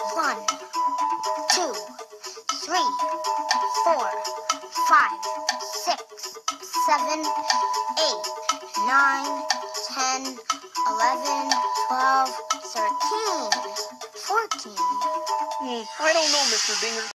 1, 2, 3, 4, 5, 6, 7, 8, 9, 10, 11, 12, 13, 14. I don't know, Mr. Dinger.